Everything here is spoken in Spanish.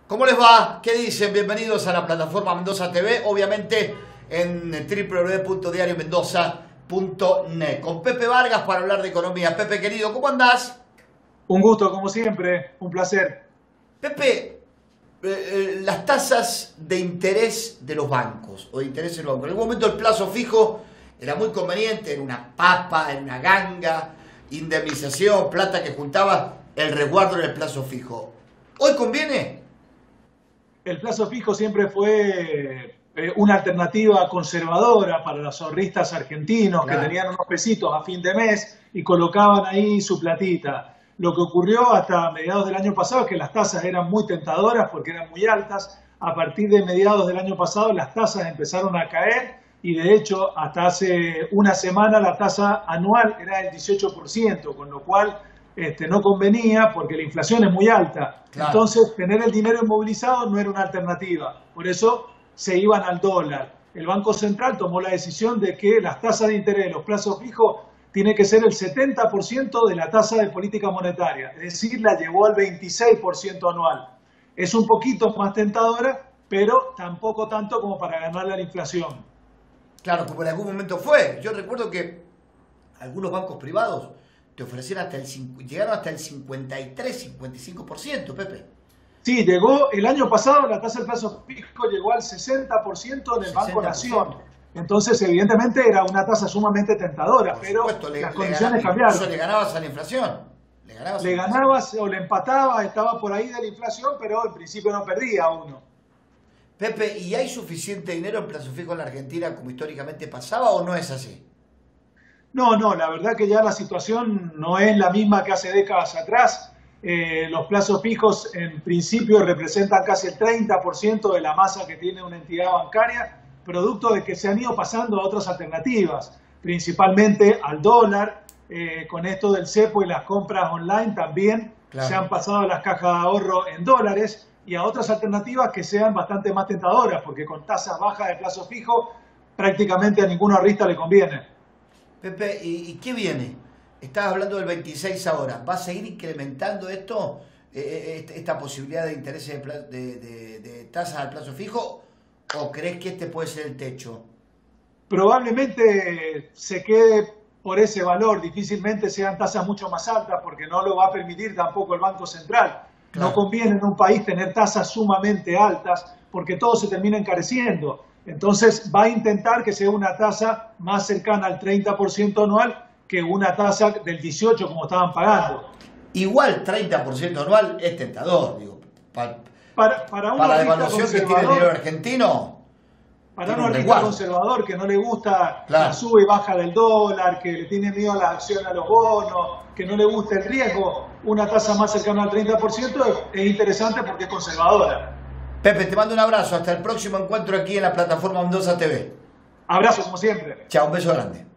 ¿Cómo les va? ¿Qué dicen? Bienvenidos a la plataforma Mendoza TV, obviamente en www.diariomendoza.net. Con Pepe Vargas para hablar de economía. Pepe, querido, ¿cómo andás? Un gusto, como siempre, un placer. Pepe, las tasas de interés de los bancos, o de interés en los bancos. En algún momento el plazo fijo era muy conveniente, era una papa, era una ganga, indemnización, plata que juntaba, el resguardo en el plazo fijo. ¿Hoy conviene? El plazo fijo siempre fue una alternativa conservadora para los ahorristas argentinos, Claro, que tenían unos pesitos a fin de mes y colocaban ahí su platita. Lo que ocurrió hasta mediados del año pasado es que las tasas eran muy tentadoras porque eran muy altas. A partir de mediados del año pasado las tasas empezaron a caer y de hecho hasta hace una semana la tasa anual era del 18%, con lo cual no convenía porque la inflación es muy alta. claro. Entonces, tener el dinero inmovilizado no era una alternativa. Por eso se iban al dólar. El Banco Central tomó la decisión de que las tasas de interés de los plazos fijos tiene que ser el 70% de la tasa de política monetaria. Es decir, la llevó al 26% anual. Es un poquito más tentadora, pero tampoco tanto como para ganarle a la inflación. Claro, como en algún momento fue. Yo recuerdo que algunos bancos privados te ofrecían llegaron hasta el 53-55%, Pepe. Sí, llegó el año pasado, la tasa del plazo fijo llegó al 60% en el Banco 60%. Nación. Entonces, evidentemente, era una tasa sumamente tentadora, Por pero supuesto, las condiciones incluso cambiaron. le ganabas a la inflación. Le ganabas o le empatabas, estaba por ahí de la inflación, pero en principio no perdía uno. Pepe, ¿y hay suficiente dinero en plazo fijo en la Argentina como históricamente pasaba o no es así? No, la verdad que ya la situación no es la misma que hace décadas atrás. Los plazos fijos en principio representan casi el 30% de la masa que tiene una entidad bancaria, producto de que se han ido pasando a otras alternativas, principalmente al dólar. Con esto del cepo y las compras online también Claro. se han pasado a las cajas de ahorro en dólares y a otras alternativas que sean bastante más tentadoras, porque con tasas bajas de plazo fijo prácticamente a ningún ahorrista le conviene. Pepe, ¿y qué viene? Estabas hablando del 26 ahora. ¿Va a seguir incrementando esto, esta posibilidad de intereses de tasas al plazo fijo? ¿O crees que este puede ser el techo? Probablemente se quede por ese valor, difícilmente sean tasas mucho más altas porque no lo va a permitir tampoco el Banco Central. Claro. No conviene en un país tener tasas sumamente altas porque todo se termina encareciendo. Entonces va a intentar que sea una tasa más cercana al 30% anual que una tasa del 18% como estaban pagando. Igual 30% anual es tentador, digo. Para un Para la ahorrista devaluación que tiene el dinero conservador, argentino, para tiene un un ahorrista resguardo. conservador que no le gusta Claro. la sube y baja del dólar, que le tiene miedo a las acciones, a los bonos, que no le gusta el riesgo, una tasa más cercana al 30% es interesante porque es conservadora. Pepe, te mando un abrazo. Hasta el próximo encuentro aquí en la plataforma Mendoza TV. Abrazo como siempre. Chao, un beso grande.